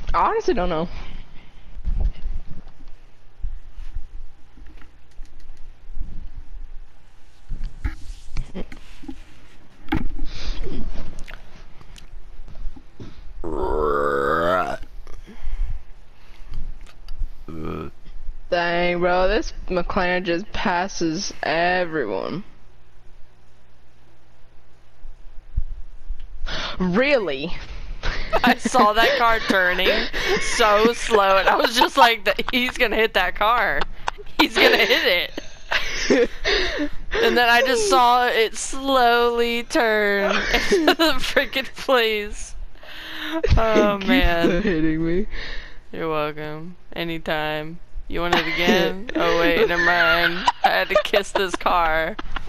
I honestly don't know. Dang, bro, this McLaren just passes everyone. Really? I saw that car turning so slow, and I was just like, he's gonna hit that car. He's gonna hit it. And then I just saw it slowly turn into the freaking place. Oh man. Keep hitting me. You're welcome. Anytime. You want it again? Oh wait, never mind. I had to kiss this car.